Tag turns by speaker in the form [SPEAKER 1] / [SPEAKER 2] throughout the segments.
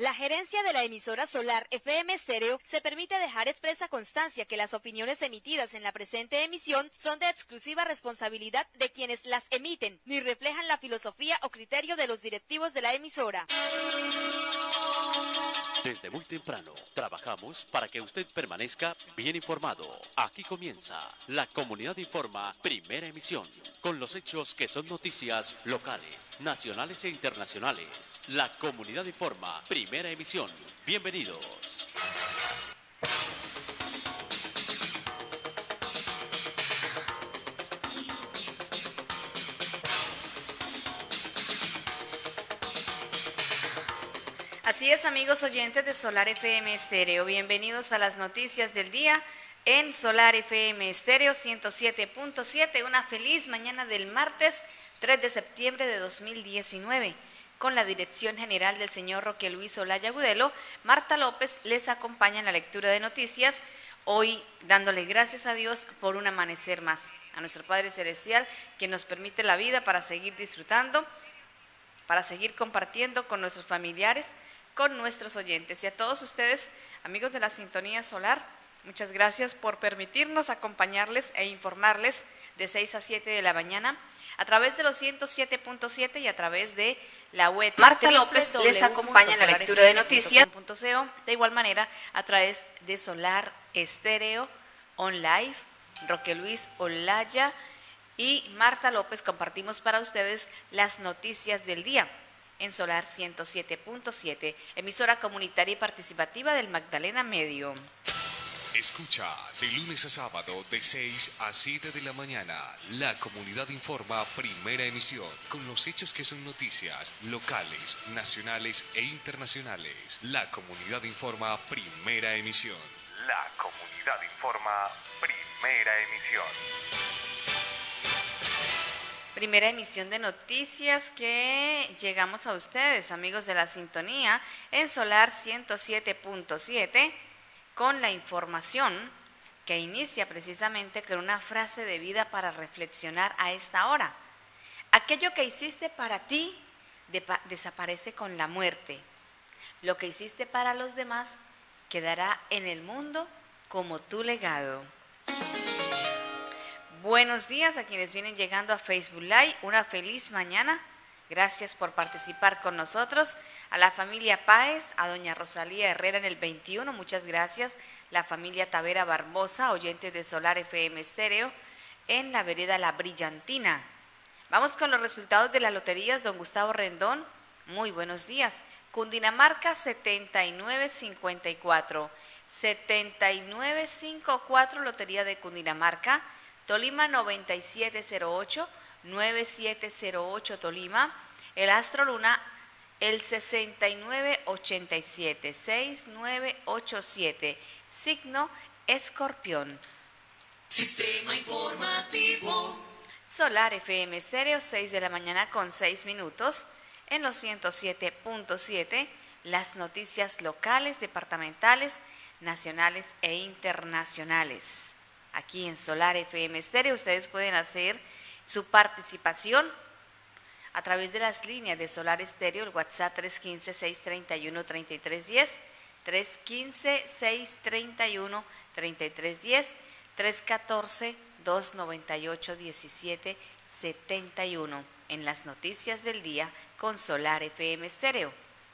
[SPEAKER 1] La gerencia de la emisora Solar FM Estéreo se permite dejar expresa constancia que las opiniones emitidas en la presente emisión son de exclusiva responsabilidad de quienes las emiten, ni reflejan la filosofía o criterio de los directivos de la emisora.
[SPEAKER 2] Desde muy temprano trabajamos para que usted permanezca bien informado. Aquí comienza La Comunidad Informa, primera emisión, con los hechos que son noticias locales, nacionales e internacionales. La Comunidad Informa, primera emisión. Bienvenidos.
[SPEAKER 3] Así es, amigos oyentes de Solar FM Estéreo, bienvenidos a las noticias del día en Solar FM Estéreo 107.7, una feliz mañana del martes 3 de septiembre de 2019. Con la dirección general del señor Roque Luis Olaya Agudelo, Marta López les acompaña en la lectura de noticias, hoy dándole gracias a Dios por un amanecer más, a nuestro Padre Celestial que nos permite la vida para seguir disfrutando, para seguir compartiendo con nuestros familiares, con nuestros oyentes y a todos ustedes, amigos de la Sintonía Solar, muchas gracias por permitirnos acompañarles e informarles de 6 a 7 de la mañana a través de los 107.7 y a través de la web. Marta López les acompaña en la lectura de noticias. De igual manera, a través de Solar Estéreo, OnLive, Roque Luis Olaya y Marta López compartimos para ustedes las noticias del día en Solar 107.7, emisora comunitaria y participativa del Magdalena Medio.
[SPEAKER 4] Escucha de lunes a sábado de 6 a 7 de la mañana. La Comunidad Informa, primera emisión, con los hechos que son noticias locales, nacionales e internacionales. La Comunidad Informa, primera emisión. La Comunidad Informa, primera emisión.
[SPEAKER 3] Primera emisión de noticias que llegamos a ustedes, amigos de la sintonía, en Solar 107.7, con la información que inicia precisamente con una frase de vida para reflexionar a esta hora. Aquello que hiciste para ti desaparece con la muerte. Lo que hiciste para los demás quedará en el mundo como tu legado. Buenos días a quienes vienen llegando a Facebook Live, una feliz mañana, gracias por participar con nosotros, a la familia Páez, a doña Rosalía Herrera en el 21, muchas gracias, la familia Tavera Barbosa, oyentes de Solar FM Estéreo, en la vereda La Brillantina. Vamos con los resultados de las loterías, don Gustavo Rendón, muy buenos días, Cundinamarca 7954, 7954, Lotería de Cundinamarca, Tolima 9708, 9708 Tolima, el Astro Luna el 6987, 6987, signo Escorpión.
[SPEAKER 5] Sistema informativo.
[SPEAKER 3] Solar FM Estéreo, 6 de la mañana con 6 minutos, en los 107.7, las noticias locales, departamentales, nacionales e internacionales. Aquí en Solar FM Estéreo ustedes pueden hacer su participación a través de las líneas de Solar Estéreo, el WhatsApp 315-631-3310, 315-631-3310, 314-298-1771 en las noticias del día con Solar FM Estéreo.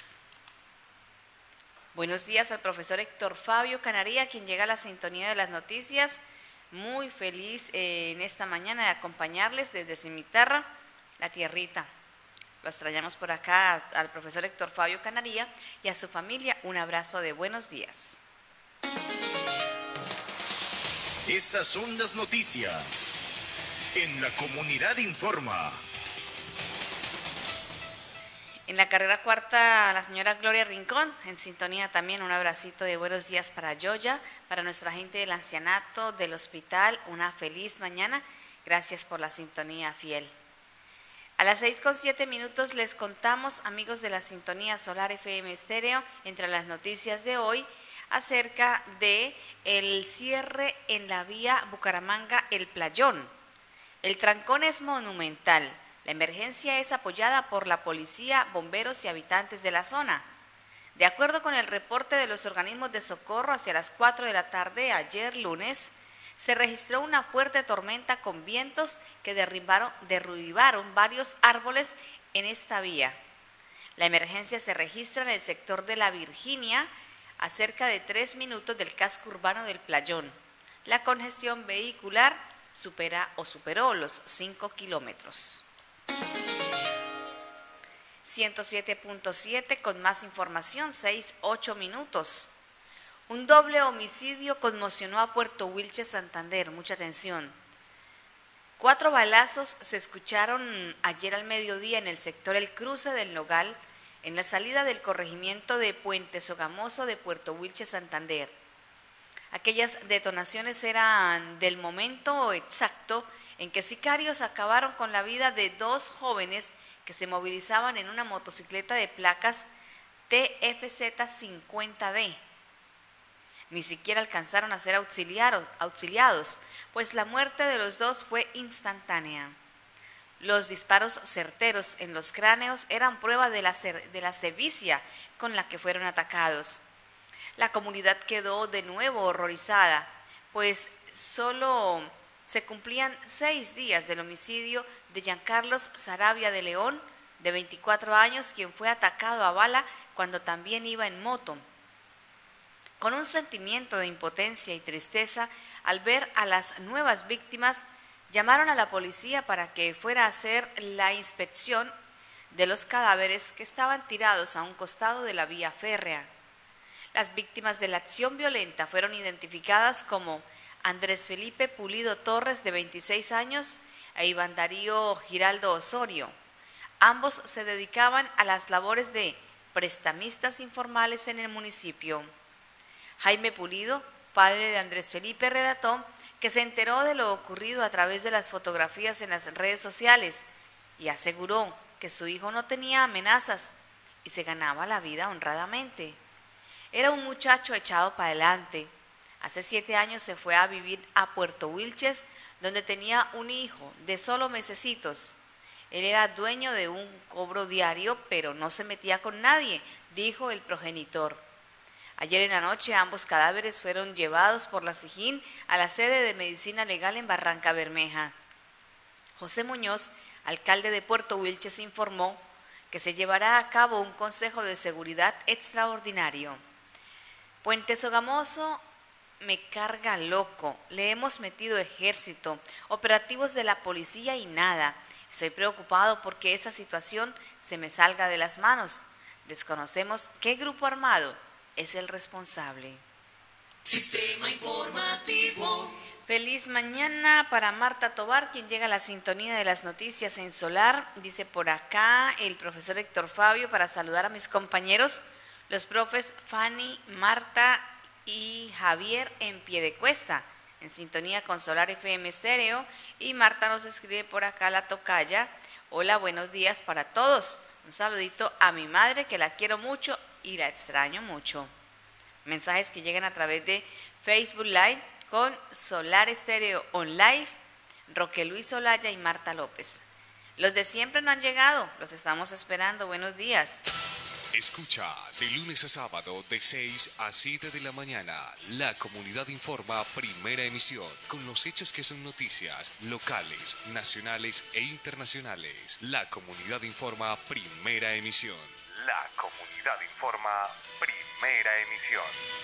[SPEAKER 3] Buenos días al profesor Héctor Fabio Canaría, quien llega a la sintonía de las noticias. Muy feliz en esta mañana de acompañarles desde Cimitarra, la tierrita. Lo extrañamos por acá al profesor Héctor Fabio Canaría y a su familia. Un abrazo de buenos días.
[SPEAKER 4] Estas son las noticias en La Comunidad Informa.
[SPEAKER 3] En la carrera cuarta, la señora Gloria Rincón, en sintonía también, un abracito de buenos días para Yoya, para nuestra gente del ancianato, del hospital, una feliz mañana, gracias por la sintonía fiel. A las 6:07 les contamos, amigos de la sintonía Solar FM Estéreo, entre las noticias de hoy, acerca de el cierre en la vía Bucaramanga-El Playón. El trancón es monumental. La emergencia es apoyada por la policía, bomberos y habitantes de la zona. De acuerdo con el reporte de los organismos de socorro, hacia las 4 de la tarde ayer lunes, se registró una fuerte tormenta con vientos que derribaron varios árboles en esta vía. La emergencia se registra en el sector de La Virginia, a cerca de 3 minutos del casco urbano del Playón. La congestión vehicular superó los 5 kilómetros. 107.7 con más información, 6:08 minutos. Un doble homicidio conmocionó a Puerto Wilches, Santander. Mucha atención. 4 balazos se escucharon ayer al mediodía en el sector El Cruce del Nogal, en la salida del corregimiento de Puente Sogamoso de Puerto Wilches, Santander. Aquellas detonaciones eran del momento exacto en que sicarios acabaron con la vida de 2 jóvenes que se movilizaban en una motocicleta de placas TFZ 50D. Ni siquiera alcanzaron a ser auxiliados, pues la muerte de los 2 fue instantánea. Los disparos certeros en los cráneos eran prueba de la sevicia con la que fueron atacados. La comunidad quedó de nuevo horrorizada, pues solo se cumplían 6 días del homicidio de Giancarlos Saravia de León, de 24 años, quien fue atacado a bala cuando también iba en moto. Con un sentimiento de impotencia y tristeza, al ver a las nuevas víctimas, llamaron a la policía para que fuera a hacer la inspección de los cadáveres que estaban tirados a un costado de la vía férrea. Las víctimas de la acción violenta fueron identificadas como Andrés Felipe Pulido Torres, de 26 años, e Iván Darío Giraldo Osorio. Ambos se dedicaban a las labores de prestamistas informales en el municipio. Jaime Pulido, padre de Andrés Felipe, relató que se enteró de lo ocurrido a través de las fotografías en las redes sociales y aseguró que su hijo no tenía amenazas y se ganaba la vida honradamente. Era un muchacho echado para adelante. Hace 7 años se fue a vivir a Puerto Wilches, donde tenía un hijo de solo mesecitos. Él era dueño de un cobro diario, pero no se metía con nadie, dijo el progenitor. Ayer en la noche ambos cadáveres fueron llevados por la SIJIN a la sede de Medicina Legal en Barranca Bermeja. José Muñoz, alcalde de Puerto Wilches, informó que se llevará a cabo un consejo de seguridad extraordinario. Puente Sogamoso me carga loco, le hemos metido ejército, operativos de la policía y nada. Estoy preocupado porque esa situación se me salga de las manos. Desconocemos qué grupo armado es el responsable.
[SPEAKER 5] Sistema informativo.
[SPEAKER 3] Feliz mañana para Marta Tobar, quien llega a la sintonía de las noticias en Solar. Dice por acá el profesor Héctor Fabio para saludar a mis compañeros, los profes Fanny, Marta y Javier en Piedecuesta, en sintonía con Solar FM Estéreo. Y Marta nos escribe por acá, la tocaya: hola, buenos días para todos. Un saludito a mi madre, que la quiero mucho y la extraño mucho. Mensajes que llegan a través de Facebook Live con Solar Estéreo On Live, Roque Luis Olaya y Marta López. Los de siempre no han llegado, los estamos esperando. Buenos días.
[SPEAKER 4] Escucha de lunes a sábado de 6 a 7 de la mañana. La Comunidad Informa, primera emisión, con los hechos que son noticias locales, nacionales e internacionales. La Comunidad Informa, primera emisión. La Comunidad Informa, primera emisión.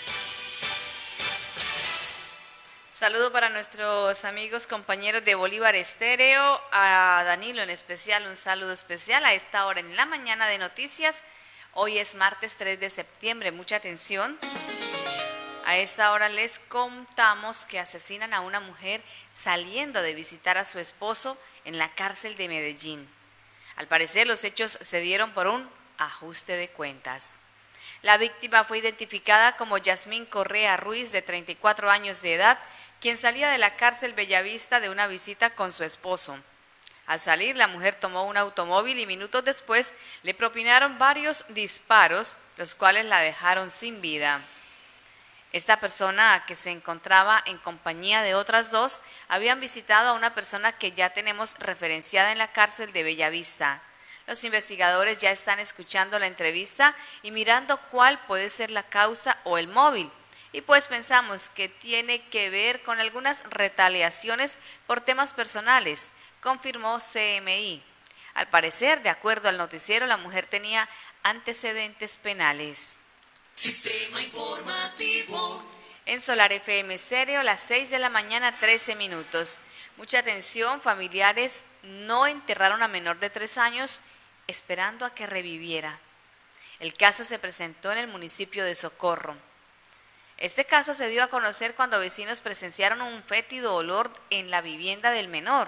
[SPEAKER 3] Saludo para nuestros amigos, compañeros de Bolívar Estéreo, a Danilo en especial, un saludo especial a esta hora en la mañana de noticias. Hoy es martes 3 de septiembre, mucha atención. A esta hora les contamos que asesinan a una mujer saliendo de visitar a su esposo en la cárcel de Medellín. Al parecer los hechos se dieron por un ajuste de cuentas. La víctima fue identificada como Yasmín Correa Ruiz, de 34 años de edad, quien salía de la cárcel Bellavista de una visita con su esposo. Al salir, la mujer tomó un automóvil y minutos después le propinaron varios disparos, los cuales la dejaron sin vida. Esta persona, que se encontraba en compañía de otras 2, habían visitado a una persona que ya tenemos referenciada en la cárcel de Bellavista. Los investigadores ya están escuchando la entrevista y mirando cuál puede ser la causa o el móvil. Y pues pensamos que tiene que ver con algunas retaliaciones por temas personales, confirmó CMI. Al parecer, de acuerdo al noticiero, la mujer tenía antecedentes penales.
[SPEAKER 5] Sistema informativo.
[SPEAKER 3] En Solar FM Estéreo, las 6 de la mañana, 13 minutos. Mucha atención, familiares no enterraron a menor de 3 años esperando a que reviviera. El caso se presentó en el municipio de Socorro. Este caso se dio a conocer cuando vecinos presenciaron un fétido olor en la vivienda del menor.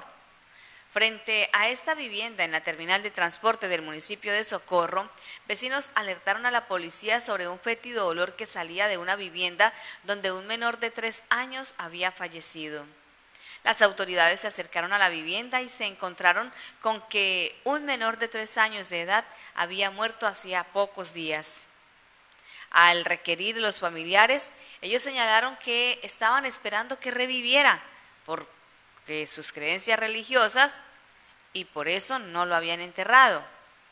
[SPEAKER 3] Frente a esta vivienda en la terminal de transporte del municipio de Socorro, vecinos alertaron a la policía sobre un fétido olor que salía de una vivienda donde un menor de 3 años había fallecido. Las autoridades se acercaron a la vivienda y se encontraron con que un menor de 3 años de edad había muerto hacía pocos días. Al requerir los familiares, ellos señalaron que estaban esperando que reviviera porque sus creencias religiosas y por eso no lo habían enterrado.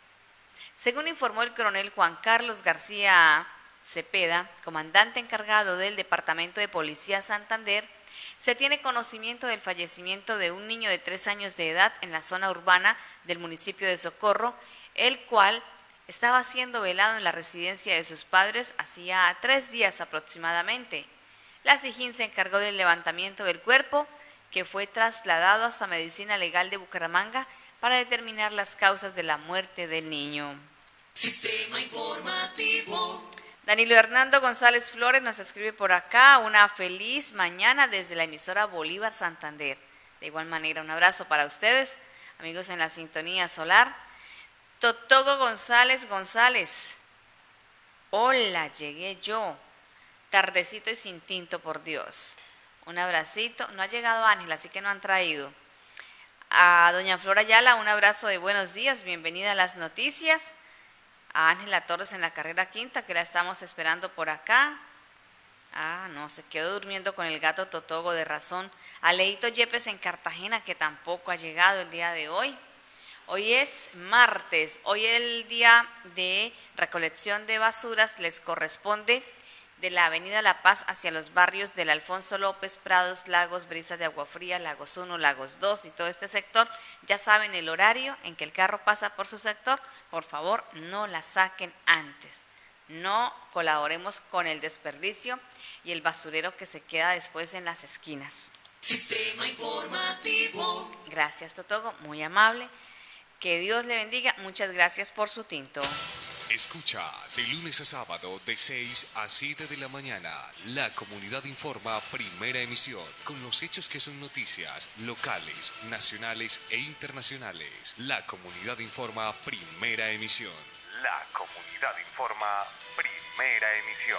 [SPEAKER 3] Según informó el coronel Juan Carlos García Cepeda, comandante encargado del Departamento de Policía Santander, se tiene conocimiento del fallecimiento de un niño de 3 años de edad en la zona urbana del municipio de Socorro, el cual estaba siendo velado en la residencia de sus padres hacía 3 días aproximadamente. La SIJIN se encargó del levantamiento del cuerpo, que fue trasladado hasta Medicina Legal de Bucaramanga para determinar las causas de la muerte del niño.
[SPEAKER 5] Sistema informativo.
[SPEAKER 3] Danilo Hernando González Flores nos escribe por acá: una feliz mañana desde la emisora Bolívar Santander. De igual manera, un abrazo para ustedes, amigos en la sintonía solar. Totogo González González. Hola, llegué yo. Tardecito y sin tinto, por Dios. Un abracito. No ha llegado Ángel, así que no han traído. A doña Flora Ayala, un abrazo de buenos días. Bienvenida a las noticias. A Ángela Torres en la carrera quinta, que la estamos esperando por acá. Ah, no, se quedó durmiendo con el gato Totogo, de razón. A Leito Yepes en Cartagena, que tampoco ha llegado el día de hoy. Hoy es martes, hoy el día de recolección de basuras les corresponde de la avenida La Paz hacia los barrios del Alfonso López, Prados, Lagos, Brisas de Agua Fría, Lagos 1, Lagos 2 y todo este sector. Ya saben el horario en que el carro pasa por su sector. Por favor, no la saquen antes. No colaboremos con el desperdicio y el basurero que se queda después en las esquinas.
[SPEAKER 5] Sistema informativo.
[SPEAKER 3] Gracias, Totogo, muy amable. Que Dios le bendiga. Muchas gracias por su tinto.
[SPEAKER 4] Escucha de lunes a sábado de 6 a 7 de la mañana. La Comunidad Informa, primera emisión, con los hechos que son noticias locales, nacionales e internacionales. La Comunidad Informa, primera emisión. La Comunidad Informa, primera emisión.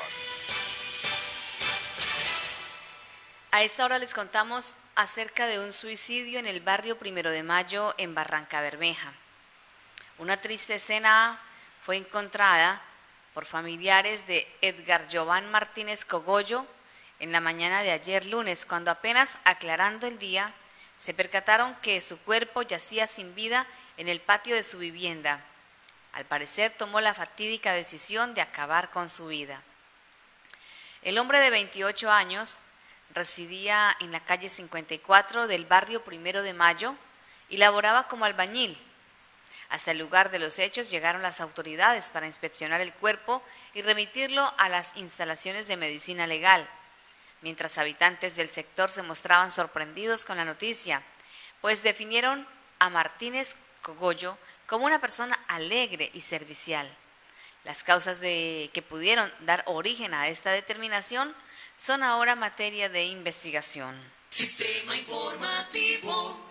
[SPEAKER 3] A esta hora les contamos acerca de un suicidio en el barrio 1 de Mayo en Barranca Bermeja. Una triste escena fue encontrada por familiares de Edgar Giován Martínez Cogollo en la mañana de ayer lunes, cuando apenas aclarando el día, se percataron que su cuerpo yacía sin vida en el patio de su vivienda. Al parecer tomó la fatídica decisión de acabar con su vida. El hombre de 28 años residía en la calle 54 del barrio 1 de Mayo y laboraba como albañil. Hasta el lugar de los hechos llegaron las autoridades para inspeccionar el cuerpo y remitirlo a las instalaciones de medicina legal, mientras habitantes del sector se mostraban sorprendidos con la noticia, pues definieron a Martínez Cogollo como una persona alegre y servicial. Las causas que pudieron dar origen a esta determinación son ahora materia de investigación.
[SPEAKER 5] Sistema informativo.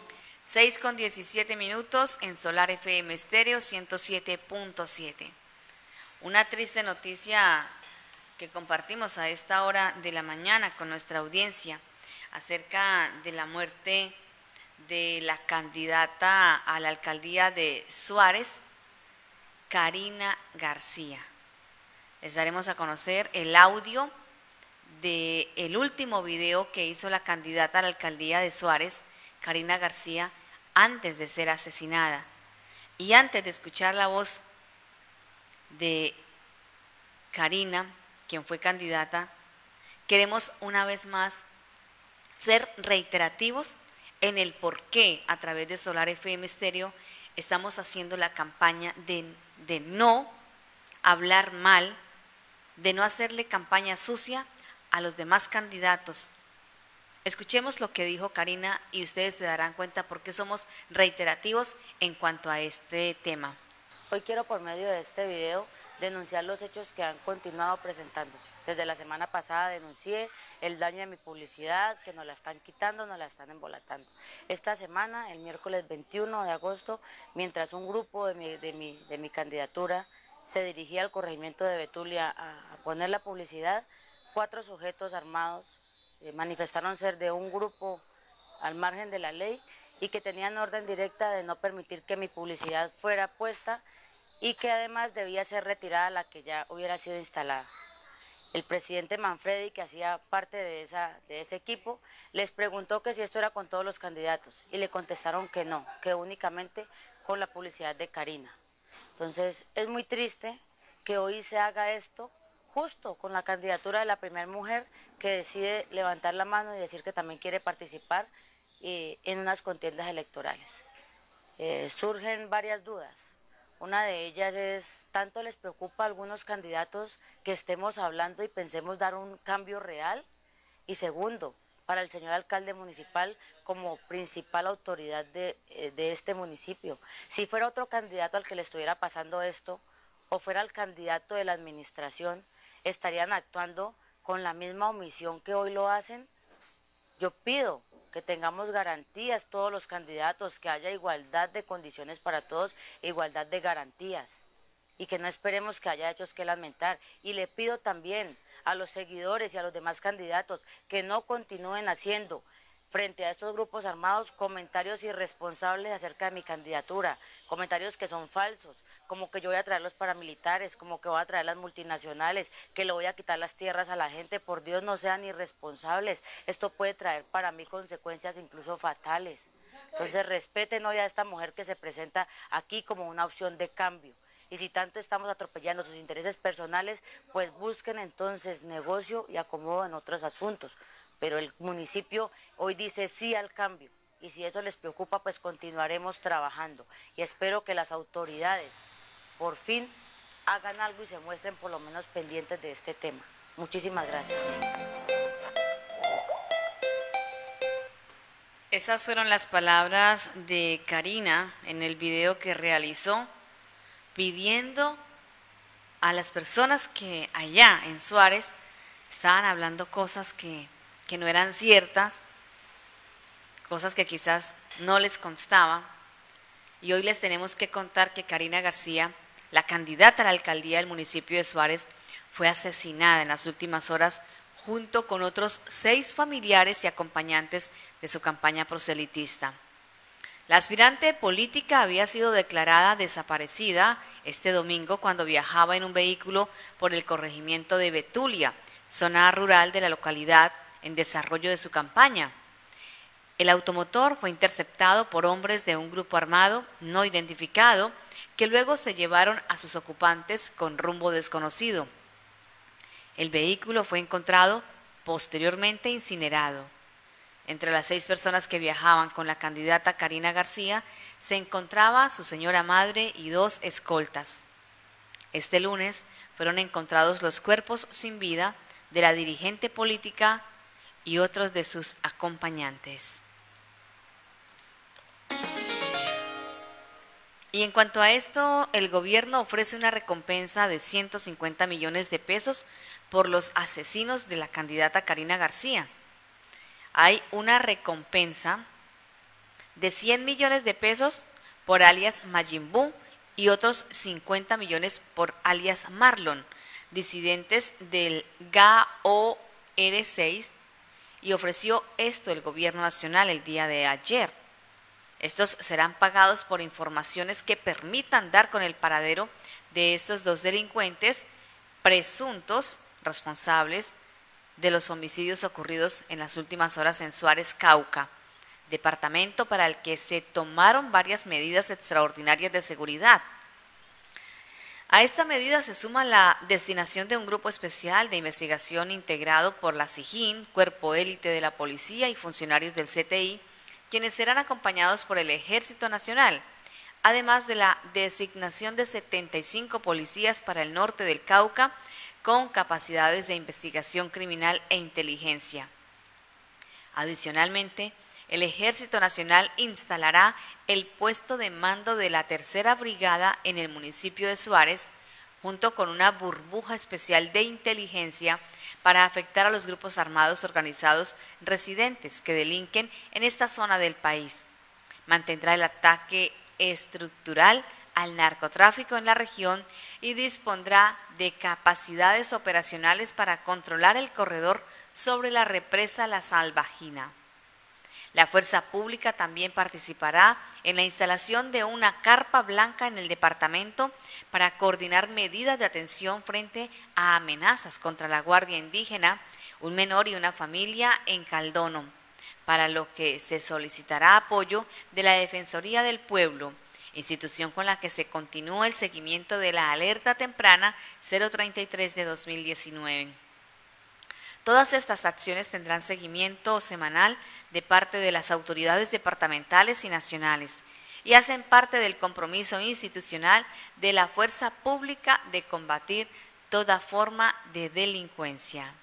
[SPEAKER 3] 6:17 en Solar FM Estéreo 107.7. Una triste noticia que compartimos a esta hora de la mañana con nuestra audiencia acerca de la muerte de la candidata a la alcaldía de Suárez, Karina García. Les daremos a conocer el audio del último video que hizo la candidata a la alcaldía de Suárez, Karina García, antes de ser asesinada. Y antes de escuchar la voz de Karina, quien fue candidata, queremos una vez más ser reiterativos en el por qué a través de Solar FM Stereo estamos haciendo la campaña de no hablar mal, de no hacerle campaña sucia a los demás candidatos. Escuchemos lo que dijo Karina y ustedes se darán cuenta por qué somos reiterativos en cuanto a este tema.
[SPEAKER 6] Hoy quiero por medio de este video denunciar los hechos que han continuado presentándose. Desde la semana pasada denuncié el daño de mi publicidad, que nos la están quitando, nos la están embolatando. Esta semana, el miércoles 21 de agosto, mientras un grupo de mi candidatura se dirigía al corregimiento de Betulia a poner la publicidad, 4 sujetos armados manifestaron ser de un grupo al margen de la ley y que tenían orden directa de no permitir que mi publicidad fuera puesta y que además debía ser retirada la que ya hubiera sido instalada. El presidente Manfredi, que hacía parte de ese equipo, les preguntó que si esto era con todos los candidatos y le contestaron que no, que únicamente con la publicidad de Karina. Entonces es muy triste que hoy se haga esto justo con la candidatura de la primera mujer que decide levantar la mano y decir que también quiere participar en unas contiendas electorales. Surgen varias dudas. Una de ellas es, ¿tanto les preocupa a algunos candidatos que estemos hablando y pensemos dar un cambio real? Y segundo, para el señor alcalde municipal como principal autoridad de este municipio, si fuera otro candidato al que le estuviera pasando esto, o fuera el candidato de la administración, ¿estarían actuando con la misma omisión que hoy lo hacen? Yo pido que tengamos garantías todos los candidatos, que haya igualdad de condiciones para todos, igualdad de garantías, y que no esperemos que haya hechos que lamentar. Y le pido también a los seguidores y a los demás candidatos que no continúen haciendo frente a estos grupos armados comentarios irresponsables acerca de mi candidatura, comentarios que son falsos, como que yo voy a traer los paramilitares, como que voy a traer las multinacionales, que le voy a quitar las tierras a la gente. Por Dios, no sean irresponsables, esto puede traer para mí consecuencias incluso fatales. Entonces respeten hoy a esta mujer que se presenta aquí como una opción de cambio. Y si tanto estamos atropellando sus intereses personales, pues busquen entonces negocio y acomodo en otros asuntos. Pero el municipio hoy dice sí al cambio, y si eso les preocupa, pues continuaremos trabajando. Y espero que las autoridades por fin hagan algo y se muestren por lo menos pendientes de este tema. Muchísimas gracias.
[SPEAKER 3] Esas fueron las palabras de Karina en el video que realizó, pidiendo a las personas que allá en Suárez estaban hablando cosas que no eran ciertas, cosas que quizás no les constaba. Y hoy les tenemos que contar que Karina García, la candidata a la alcaldía del municipio de Suárez, fue asesinada en las últimas horas junto con otros 6 familiares y acompañantes de su campaña proselitista. La aspirante política había sido declarada desaparecida este domingo cuando viajaba en un vehículo por el corregimiento de Betulia, zona rural de la localidad, en desarrollo de su campaña. El automotor fue interceptado por hombres de un grupo armado no identificado que luego se llevaron a sus ocupantes con rumbo desconocido. El vehículo fue encontrado posteriormente incinerado. Entre las 6 personas que viajaban con la candidata Karina García se encontraba su señora madre y 2 escoltas. Este lunes fueron encontrados los cuerpos sin vida de la dirigente política y otros de sus acompañantes. Y en cuanto a esto, el gobierno ofrece una recompensa de 150 millones de pesos por los asesinos de la candidata Karina García. Hay una recompensa de 100 millones de pesos por alias Majin Buu y otros 50 millones por alias Marlon, disidentes del GAOR6, y ofreció esto el gobierno nacional el día de ayer. Estos serán pagados por informaciones que permitan dar con el paradero de estos 2 delincuentes presuntos responsables de los homicidios ocurridos en las últimas horas en Suárez, Cauca, departamento para el que se tomaron varias medidas extraordinarias de seguridad. A esta medida se suma la destinación de un grupo especial de investigación integrado por la SIJIN, cuerpo élite de la policía y funcionarios del CTI, quienes serán acompañados por el Ejército Nacional, además de la designación de 75 policías para el norte del Cauca con capacidades de investigación criminal e inteligencia. Adicionalmente, el Ejército Nacional instalará el puesto de mando de la Tercera Brigada en el municipio de Suárez, junto con una burbuja especial de inteligencia para afectar a los grupos armados organizados residentes que delinquen en esta zona del país. Mantendrá el ataque estructural al narcotráfico en la región y dispondrá de capacidades operacionales para controlar el corredor sobre la represa La Salvajina. La fuerza pública también participará en la instalación de una carpa blanca en el departamento para coordinar medidas de atención frente a amenazas contra la Guardia Indígena, un menor y una familia en Caldono, para lo que se solicitará apoyo de la Defensoría del Pueblo, institución con la que se continúa el seguimiento de la alerta temprana 033 de 2019. Todas estas acciones tendrán seguimiento semanal de parte de las autoridades departamentales y nacionales y hacen parte del compromiso institucional de la fuerza pública de combatir toda forma de delincuencia.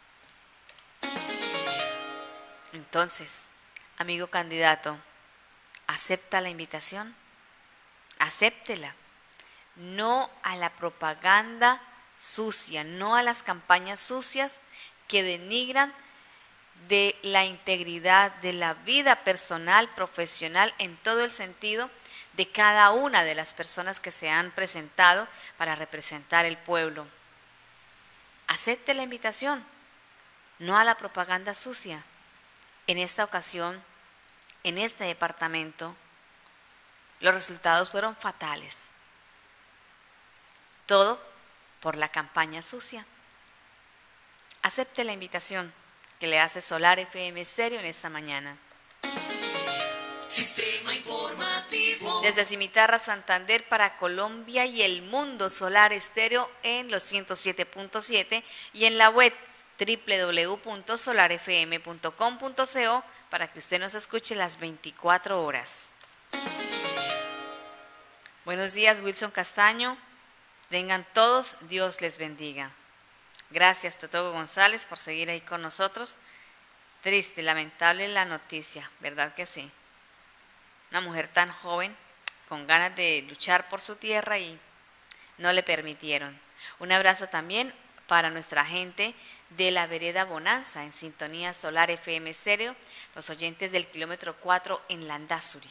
[SPEAKER 3] Entonces, amigo candidato, ¿acepta la invitación? Acéptela. No a la propaganda sucia, no a las campañas sucias que denigran de la integridad, de la vida personal, profesional, en todo el sentido de cada una de las personas que se han presentado para representar el pueblo. Acepte la invitación, no a la propaganda sucia. En esta ocasión, en este departamento, los resultados fueron fatales. Todo por la campaña sucia. Acepte la invitación que le hace Solar FM Estéreo en esta mañana.
[SPEAKER 5] Sistema informativo.
[SPEAKER 3] Desde Cimitarra, Santander, para Colombia y el mundo, Solar Estéreo en los 107.7 y en la web www.solarfm.com.co para que usted nos escuche las 24 horas. Buenos días, Wilson Castaño. Tengan todos, Dios les bendiga. Gracias, Totogo González, por seguir ahí con nosotros. Triste, lamentable la noticia, ¿verdad que sí? Una mujer tan joven, con ganas de luchar por su tierra y no le permitieron. Un abrazo también para nuestra gente de la vereda Bonanza, en sintonía Solar FM Estéreo, los oyentes del kilómetro 4 en Landazuri.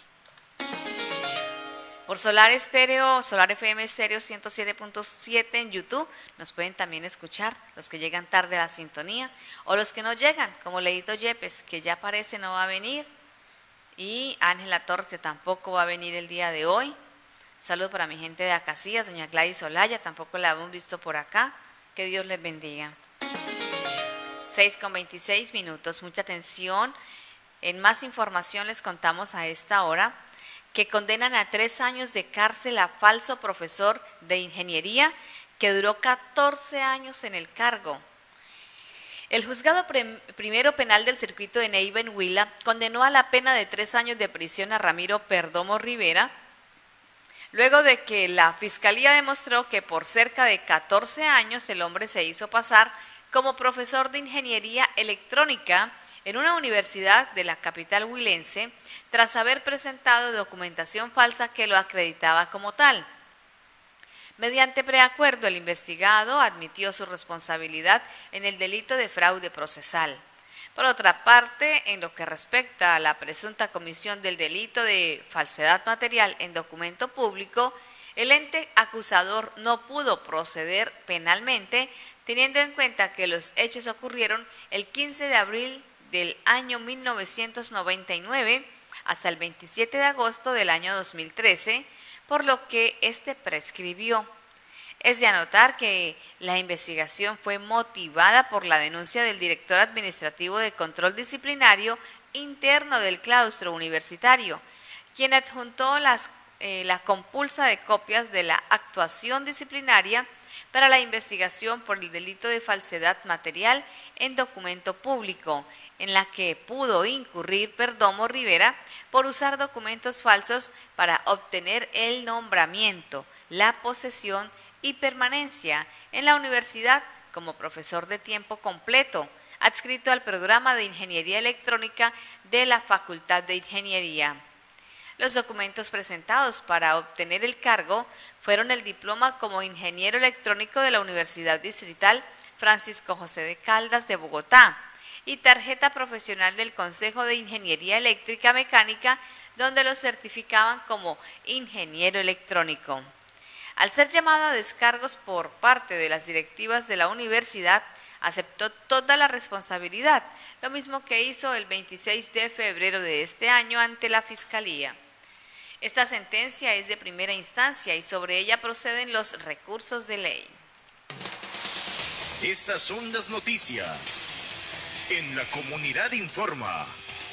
[SPEAKER 3] Por Solar Estéreo, Solar FM Estéreo 107.7 en YouTube, nos pueden también escuchar los que llegan tarde a la sintonía o los que no llegan, como Leito Yepes, que ya parece no va a venir, y Ángela Torres, que tampoco va a venir el día de hoy. Un saludo para mi gente de Acacías, doña Gladys Olaya, tampoco la hemos visto por acá. Que Dios les bendiga. 6:26, mucha atención. En más información les contamos a esta hora que condenan a 3 años de cárcel a falso profesor de ingeniería que duró 14 años en el cargo. El juzgado primero penal del circuito de Neiva en Huila condenó a la pena de 3 años de prisión a Ramiro Perdomo Rivera, luego de que la fiscalía demostró que por cerca de 14 años el hombre se hizo pasar como profesor de ingeniería electrónica en una universidad de la capital huilense, tras haber presentado documentación falsa que lo acreditaba como tal. Mediante preacuerdo, el investigado admitió su responsabilidad en el delito de fraude procesal. Por otra parte, en lo que respecta a la presunta comisión del delito de falsedad material en documento público, el ente acusador no pudo proceder penalmente, teniendo en cuenta que los hechos ocurrieron el 15 de abril del año 1999 hasta el 27 de agosto del año 2013, por lo que este prescribió. Es de anotar que la investigación fue motivada por la denuncia del director administrativo de control disciplinario interno del claustro universitario, quien adjuntó la compulsa de copias de la actuación disciplinaria para la investigación por el delito de falsedad material en documento público, en la que pudo incurrir Perdomo Rivera por usar documentos falsos para obtener el nombramiento, la posesión y permanencia en la universidad como profesor de tiempo completo, adscrito al programa de Ingeniería Electrónica de la Facultad de Ingeniería. Los documentos presentados para obtener el cargo fueron el diploma como ingeniero electrónico de la Universidad Distrital Francisco José de Caldas de Bogotá y tarjeta profesional del Consejo de Ingeniería Eléctrica Mecánica, donde lo certificaban como ingeniero electrónico. Al ser llamado a descargos por parte de las directivas de la universidad, aceptó toda la responsabilidad, lo mismo que hizo el 26 de febrero de este año ante la Fiscalía. Esta sentencia es de primera instancia y sobre ella proceden los recursos de ley.
[SPEAKER 7] Estas son las noticias en La Comunidad Informa.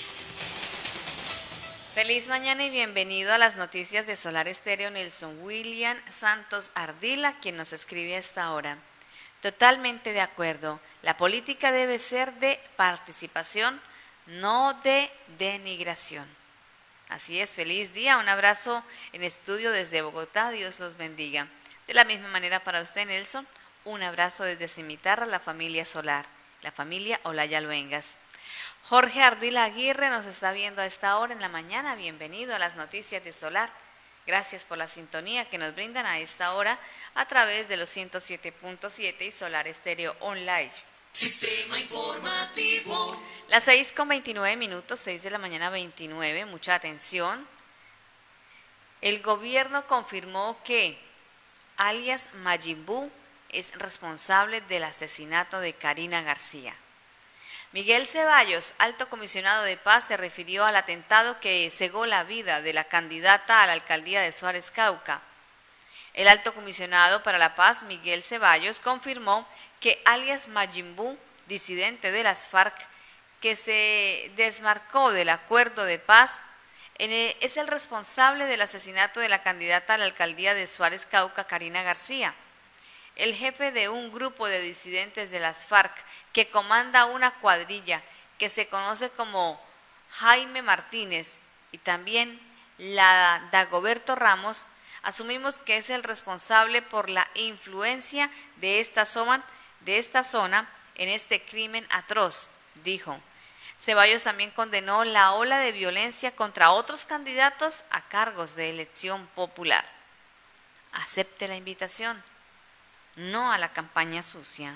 [SPEAKER 3] Feliz mañana y bienvenido a las noticias de Solar Estéreo. Nelson William Santos Ardila, quien nos escribe a esta hora. Totalmente de acuerdo, la política debe ser de participación, no de denigración. Así es, feliz día, un abrazo en estudio desde Bogotá, Dios los bendiga. De la misma manera para usted, Nelson, un abrazo desde Cimitarra, la familia Solar, la familia Olaya Luengas. Jorge Ardila Aguirre nos está viendo a esta hora en la mañana, bienvenido a las noticias de Solar. Gracias por la sintonía que nos brindan a esta hora a través de los 107.7 y Solar Estéreo Online.
[SPEAKER 5] Sistema informativo.
[SPEAKER 3] Las 6:29, 6 de la mañana 29, mucha atención. El gobierno confirmó que alias Majin Buu es responsable del asesinato de Karina García. Miguel Ceballos, alto comisionado de paz, se refirió al atentado que cegó la vida de la candidata a la alcaldía de Suárez, Cauca. El alto comisionado para la paz, Miguel Ceballos, confirmó que alias Majin Buu, disidente de las FARC, que se desmarcó del acuerdo de paz, es el responsable del asesinato de la candidata a la alcaldía de Suárez, Cauca, Karina García. El jefe de un grupo de disidentes de las FARC que comanda una cuadrilla que se conoce como Jaime Martínez y también la Dagoberto Ramos, asumimos que es el responsable por la influencia de esta zona en este crimen atroz, dijo. Ceballos también condenó la ola de violencia contra otros candidatos a cargos de elección popular. Acepte la invitación, no a la campaña sucia.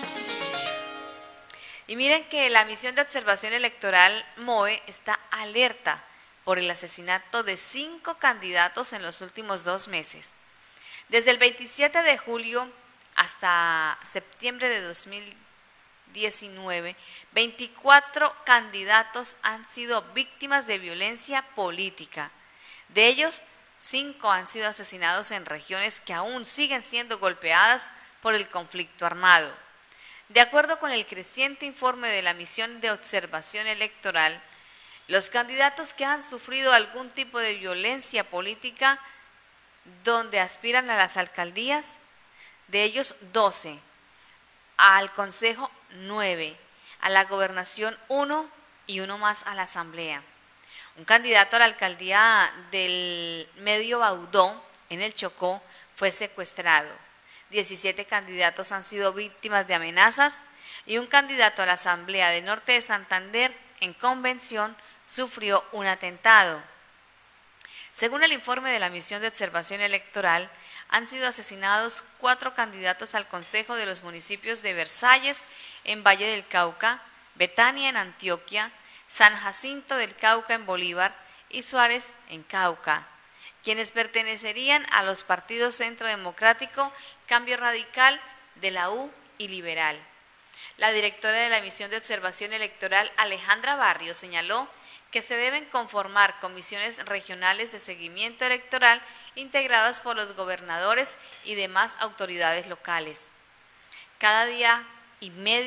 [SPEAKER 3] Y miren que la Misión de Observación Electoral MOE está alerta por el asesinato de 5 candidatos en los últimos 2 meses. Desde el 27 de julio hasta septiembre de 2019, 24 candidatos han sido víctimas de violencia política. De ellos, 5 han sido asesinados en regiones que aún siguen siendo golpeadas por el conflicto armado. De acuerdo con el creciente informe de la Misión de Observación Electoral, los candidatos que han sufrido algún tipo de violencia política donde aspiran a las alcaldías, de ellos 12, al Consejo 9, a la Gobernación 1 y 1 más a la Asamblea. Un candidato a la alcaldía del Medio Baudó, en el Chocó, fue secuestrado. 17 candidatos han sido víctimas de amenazas y un candidato a la Asamblea del Norte de Santander, en Convención, sufrió un atentado. Según el informe de la Misión de Observación Electoral, han sido asesinados 4 candidatos al Consejo de los municipios de Versalles, en Valle del Cauca, Betania, en Antioquia, San Jacinto del Cauca, en Bolívar, y Suárez, en Cauca, quienes pertenecerían a los partidos Centro Democrático, Cambio Radical, de la U y Liberal. La directora de la Misión de Observación Electoral, Alejandra Barrios, señaló que se deben conformar comisiones regionales de seguimiento electoral integradas por los gobernadores y demás autoridades locales. Cada día y medio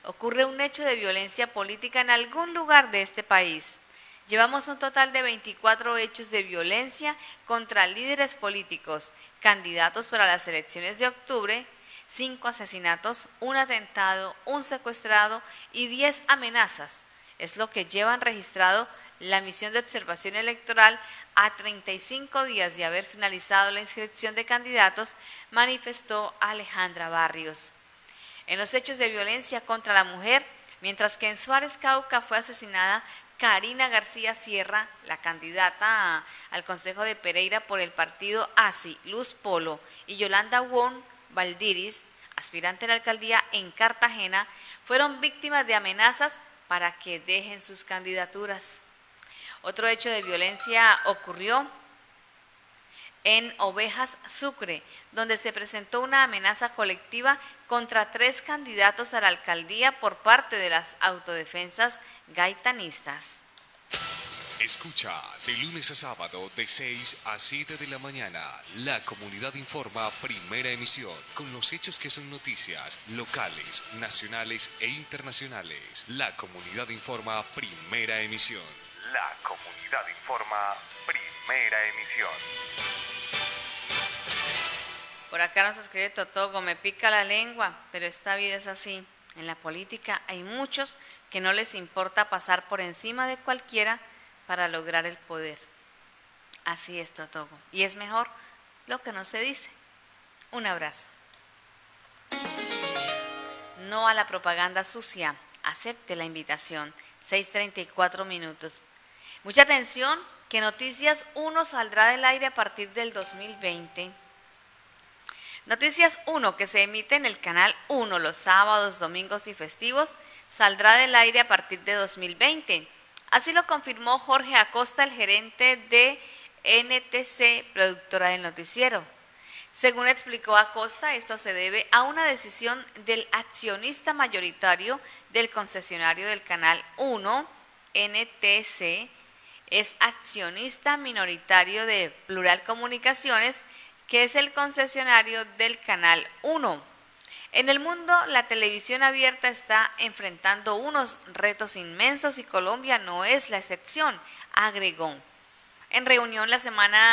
[SPEAKER 3] ocurre un hecho de violencia política en algún lugar de este país. Llevamos un total de 24 hechos de violencia contra líderes políticos, candidatos para las elecciones de octubre, 5 asesinatos, un atentado, un secuestrado y 10 amenazas. Es lo que llevan registrado la misión de observación electoral a 35 días de haber finalizado la inscripción de candidatos, manifestó Alejandra Barrios. En los hechos de violencia contra la mujer, mientras que en Suárez, Cauca, fue asesinada Karina García Sierra, la candidata al Consejo de Pereira por el partido ASI, Luz Polo, y Yolanda Won Valdiris, aspirante a la alcaldía en Cartagena, fueron víctimas de amenazas para que dejen sus candidaturas. Otro hecho de violencia ocurrió en Ovejas, Sucre, donde se presentó una amenaza colectiva contra 3 candidatos a la alcaldía por parte de las autodefensas gaitanistas.
[SPEAKER 4] Escucha de lunes a sábado de 6 a 7 de la mañana. La Comunidad Informa, primera emisión, con los hechos que son noticias locales, nacionales e internacionales. La Comunidad Informa, primera emisión. La Comunidad Informa, primera emisión.
[SPEAKER 3] Por acá nos escribe Totogo, me pica la lengua, pero esta vida es así. En la política hay muchos que no les importa pasar por encima de cualquiera para lograr el poder. Así es, Totogo. Y es mejor lo que no se dice. Un abrazo. No a la propaganda sucia. Acepte la invitación. 6:34 minutos. Mucha atención, que Noticias 1 saldrá del aire a partir del 2020. Noticias 1, que se emite en el canal 1 los sábados, domingos y festivos, saldrá del aire a partir de 2020. Así lo confirmó Jorge Acosta, el gerente de NTC, productora del noticiero. Según explicó Acosta, esto se debe a una decisión del accionista mayoritario del concesionario del Canal 1, NTC, es accionista minoritario de Plural Comunicaciones, que es el concesionario del Canal 1. En el mundo, la televisión abierta está enfrentando unos retos inmensos y Colombia no es la excepción, agregó. En reunión de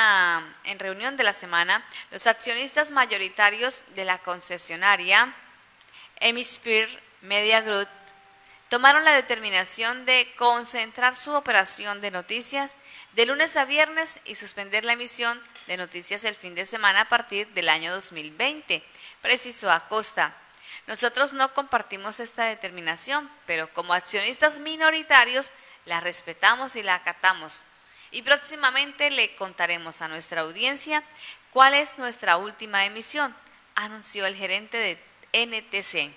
[SPEAKER 3] la semana, los accionistas mayoritarios de la concesionaria Hemisphere Media Group tomaron la determinación de concentrar su operación de noticias de lunes a viernes y suspender la emisión de noticias el fin de semana a partir del año 2020, precisó Acosta. Nosotros no compartimos esta determinación, pero como accionistas minoritarios la respetamos y la acatamos. Y próximamente le contaremos a nuestra audiencia cuál es nuestra última emisión, anunció el gerente de NTC.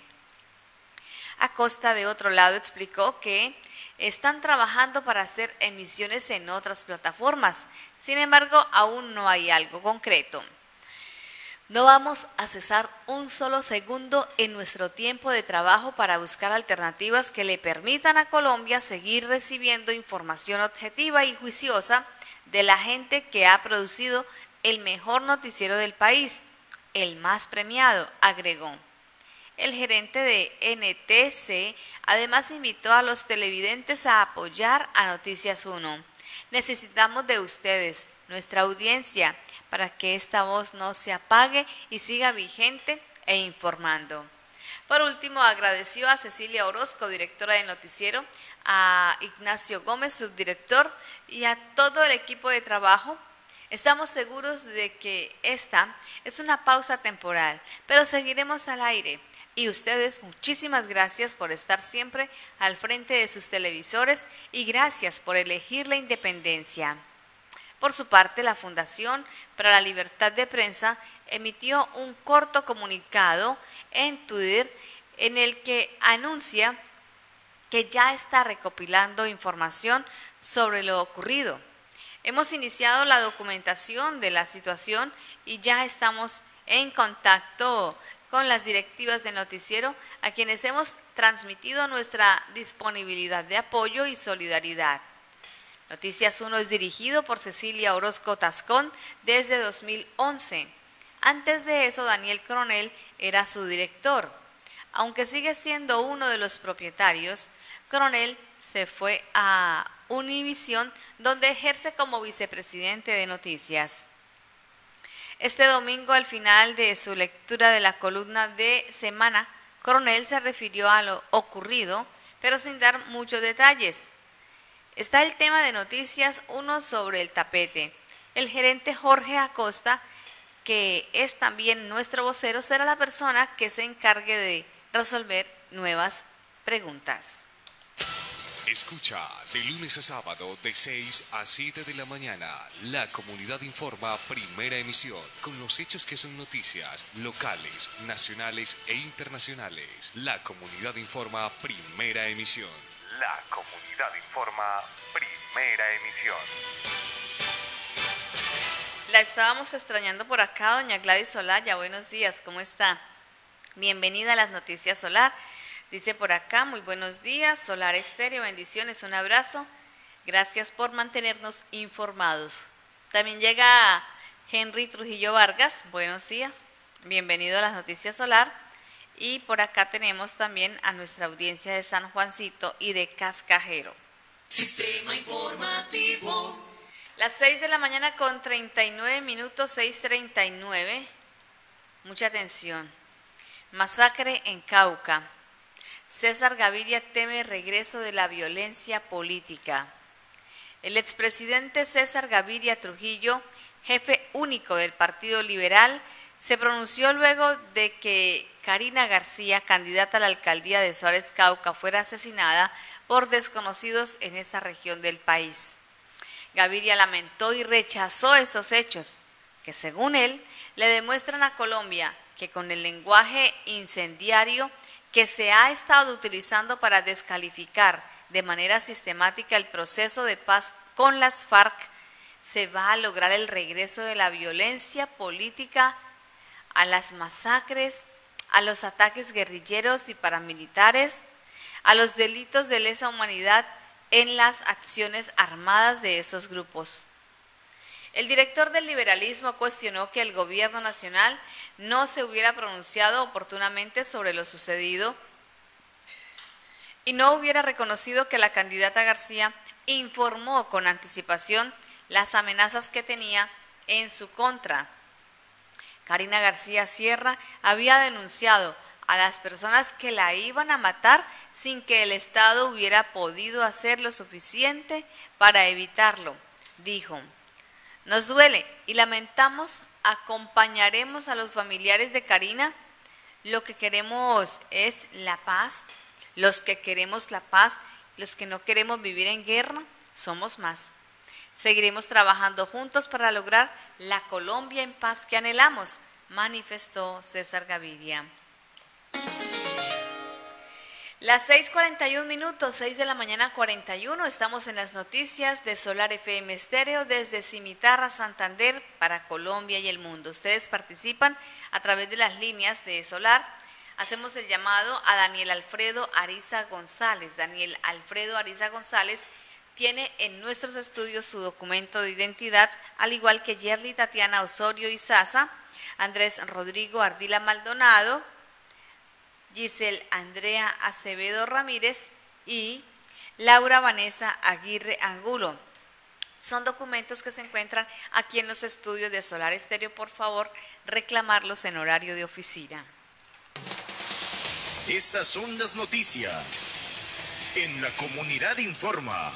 [SPEAKER 3] Acosta, de otro lado, explicó que están trabajando para hacer emisiones en otras plataformas. Sin embargo, aún no hay algo concreto. No vamos a cesar un solo segundo en nuestro tiempo de trabajo para buscar alternativas que le permitan a Colombia seguir recibiendo información objetiva y juiciosa de la gente que ha producido el mejor noticiero del país, el más premiado, agregó. El gerente de NTC además invitó a los televidentes a apoyar a Noticias 1. Necesitamos de ustedes, nuestra audiencia, para que esta voz no se apague y siga vigente e informando. Por último, agradeció a Cecilia Orozco, directora del noticiero, a Ignacio Gómez, subdirector, y a todo el equipo de trabajo. Estamos seguros de que esta es una pausa temporal, pero seguiremos al aire. Y ustedes, muchísimas gracias por estar siempre al frente de sus televisores y gracias por elegir la independencia. Por su parte, la Fundación para la Libertad de Prensa emitió un corto comunicado en Twitter en el que anuncia que ya está recopilando información sobre lo ocurrido. Hemos iniciado la documentación de la situación y ya estamos en contacto con las directivas del noticiero, a quienes hemos transmitido nuestra disponibilidad de apoyo y solidaridad. Noticias 1 es dirigido por Cecilia Orozco Tascón desde 2011. Antes de eso, Daniel Coronel era su director. Aunque sigue siendo uno de los propietarios, Coronel se fue a Univisión, donde ejerce como vicepresidente de noticias. Este domingo, al final de su lectura de la columna de Semana, Coronel se refirió a lo ocurrido, pero sin dar muchos detalles. Está el tema de Noticias 1 sobre el tapete. El gerente Jorge Acosta, que es también nuestro vocero, será la persona que se encargue de resolver nuevas preguntas.
[SPEAKER 4] Escucha de lunes a sábado de 6 a 7 de la mañana. La Comunidad Informa, primera emisión, con los hechos que son noticias locales, nacionales e internacionales. La Comunidad Informa, primera emisión. La Comunidad Informa, primera emisión.
[SPEAKER 3] La estábamos extrañando por acá, doña Gladys Olaya. Buenos días, ¿cómo está? Bienvenida a las Noticias Solar. Dice por acá, muy buenos días, Solar Estéreo, bendiciones, un abrazo. Gracias por mantenernos informados. También llega Henry Trujillo Vargas, buenos días, bienvenido a las Noticias Solar. Y por acá tenemos también a nuestra audiencia de San Juancito y de Cascajero.
[SPEAKER 5] Sistema informativo.
[SPEAKER 3] Las 6 de la mañana con 39 minutos, 6:39. Mucha atención. Masacre en Cauca. César Gaviria teme regreso de la violencia política. El expresidente César Gaviria Trujillo, jefe único del Partido Liberal, se pronunció luego de que Karina García, candidata a la alcaldía de Suárez Cauca, fuera asesinada por desconocidos en esta región del país. Gaviria lamentó y rechazó estos hechos, que según él le demuestran a Colombia que con el lenguaje incendiario que se ha estado utilizando para descalificar de manera sistemática el proceso de paz con las FARC, se va a lograr el regreso de la violencia política, a las masacres, a los ataques guerrilleros y paramilitares, a los delitos de lesa humanidad en las acciones armadas de esos grupos. El director del liberalismo cuestionó que el gobierno nacional no se hubiera pronunciado oportunamente sobre lo sucedido y no hubiera reconocido que la candidata García informó con anticipación las amenazas que tenía en su contra. Karina García Sierra había denunciado a las personas que la iban a matar sin que el Estado hubiera podido hacer lo suficiente para evitarlo. Dijo: nos duele y lamentamos, acompañaremos a los familiares de Karina. Lo que queremos es la paz. Los que queremos la paz, los que no queremos vivir en guerra, somos más. Seguiremos trabajando juntos para lograr la Colombia en paz que anhelamos, manifestó César Gaviria. Las 6:41 minutos, 6 de la mañana 41, estamos en las noticias de Solar FM Estéreo desde Cimitarra, Santander, para Colombia y el mundo. Ustedes participan a través de las líneas de Solar. Hacemos el llamado a Daniel Alfredo Ariza González. Daniel Alfredo Ariza González tiene en nuestros estudios su documento de identidad, al igual que Yerly Tatiana Osorio Izaza, Andrés Rodrigo Ardila Maldonado, Giselle Andrea Acevedo Ramírez y Laura Vanessa Aguirre Angulo. Son documentos que se encuentran aquí en los estudios de Solar Estéreo. Por favor, reclamarlos en horario de oficina.
[SPEAKER 7] Estas son las noticias en la Comunidad Informa.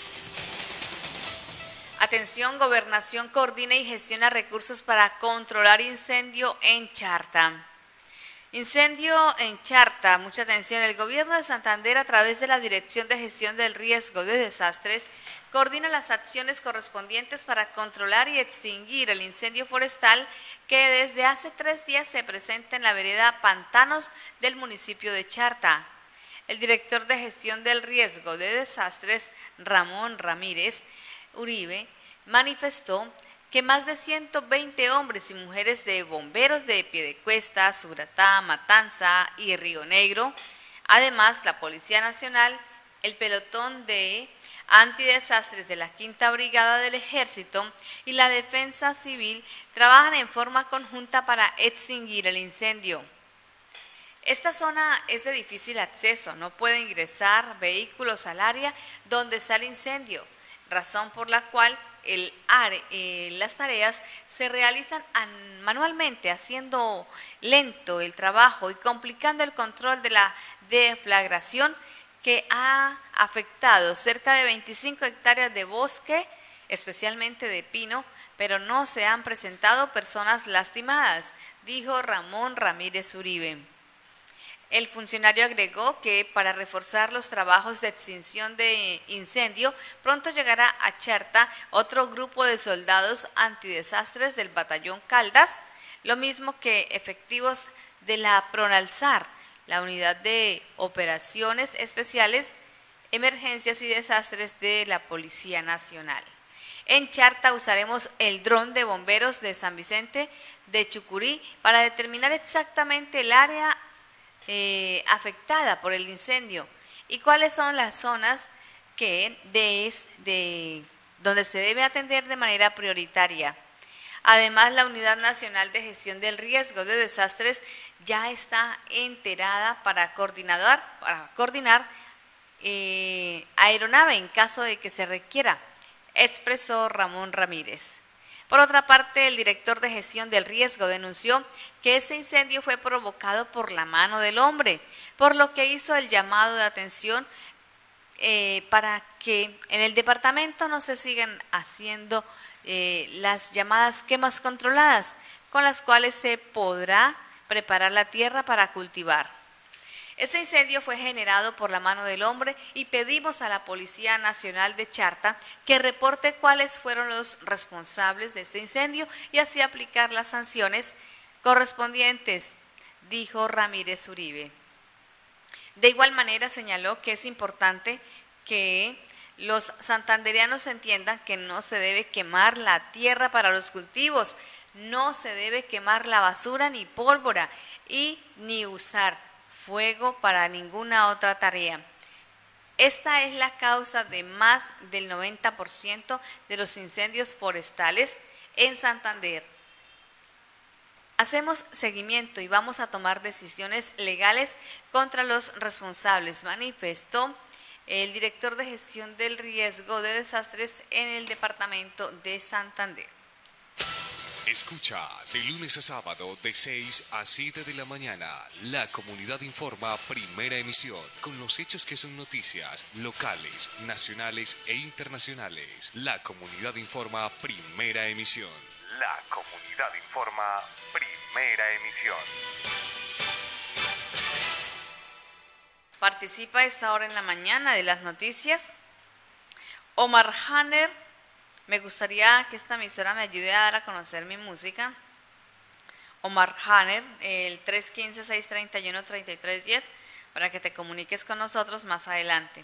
[SPEAKER 3] Atención, Gobernación coordina y gestiona recursos para controlar incendio en Charta. Incendio en Charta, mucha atención. El gobierno de Santander, a través de la Dirección de Gestión del Riesgo de Desastres, coordina las acciones correspondientes para controlar y extinguir el incendio forestal que desde hace 3 días se presenta en la vereda Pantanos del municipio de Charta. El director de Gestión del Riesgo de Desastres, Ramón Ramírez Uribe, manifestó que más de 120 hombres y mujeres de bomberos de Piedecuesta, Suratá, Matanza y Río Negro, además la Policía Nacional, el pelotón de antidesastres de la Quinta Brigada del Ejército y la Defensa Civil trabajan en forma conjunta para extinguir el incendio. Esta zona es de difícil acceso, no pueden ingresar vehículos al área donde está el incendio, razón por la cual las tareas se realizan manualmente, haciendo lento el trabajo y complicando el control de la deflagración que ha afectado cerca de 25 hectáreas de bosque, especialmente de pino, pero no se han presentado personas lastimadas, dijo Ramón Ramírez Uribe. El funcionario agregó que para reforzar los trabajos de extinción de incendio, pronto llegará a Charta otro grupo de soldados antidesastres del batallón Caldas, lo mismo que efectivos de la Pronalzar, la unidad de operaciones especiales, emergencias y desastres de la Policía Nacional. En Charta usaremos el dron de bomberos de San Vicente de Chucurí para determinar exactamente el área afectada por el incendio y cuáles son las zonas donde se debe atender de manera prioritaria. Además, la Unidad Nacional de Gestión del Riesgo de Desastres ya está enterada para coordinar aeronave en caso de que se requiera, expresó Ramón Ramírez. Por otra parte, el director de gestión del riesgo denunció que ese incendio fue provocado por la mano del hombre, por lo que hizo el llamado de atención para que en el departamento no se sigan haciendo las llamadas quemas controladas, con las cuales se podrá preparar la tierra para cultivar. Este incendio fue generado por la mano del hombre y pedimos a la Policía Nacional de Charta que reporte cuáles fueron los responsables de este incendio y así aplicar las sanciones correspondientes, dijo Ramírez Uribe. De igual manera señaló que es importante que los santandereanos entiendan que no se debe quemar la tierra para los cultivos, no se debe quemar la basura ni pólvora y ni usar fuego para ninguna otra tarea. Esta es la causa de más del 90% de los incendios forestales en Santander. Hacemos seguimiento y vamos a tomar decisiones legales contra los responsables, manifestó el director de gestión del riesgo de desastres en el departamento de Santander.
[SPEAKER 4] Escucha de lunes a sábado de 6 a 7 de la mañana. La Comunidad Informa, primera emisión, con los hechos que son noticias locales, nacionales e internacionales. La Comunidad Informa, primera emisión. La Comunidad Informa, primera emisión.
[SPEAKER 3] Participa a esta hora en la mañana de las noticias Omar Hanner. Me gustaría que esta emisora me ayude a dar a conocer mi música. Omar Hanner, el 315-631-3310, para que te comuniques con nosotros más adelante.